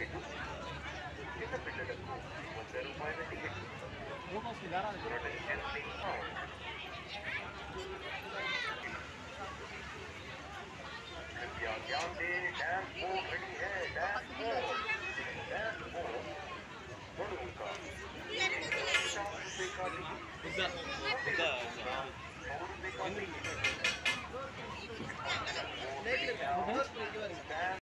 చిన్న పిల్లలకు 100 రూపాయల టికెట్. कृपया ध्यान दें, डैश बोर्ड रेडी है, डैश बोर्ड बड़ों का 50 रुपए का टिकट, 100 रुपए का टिकट।